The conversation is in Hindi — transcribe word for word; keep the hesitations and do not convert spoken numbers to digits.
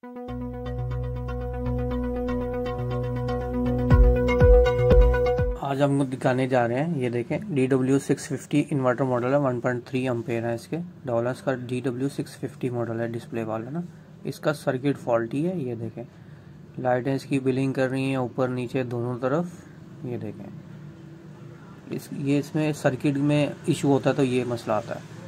आज हम दिखाने जा रहे हैं, ये देखें D W six fifty inverter model है। वन पॉइंट थ्री एम्पेयर है इसके डॉलर्स का। D W six fifty model है, डिस्प्ले वाला ना। इसका सर्किट फॉल्टी है। ये देखें लाइटें इसकी बिलिंग कर रही हैं ऊपर नीचे दोनों तरफ। ये देखें इस ये इसमें सर्किट में इशू होता है तो ये मसला आता है।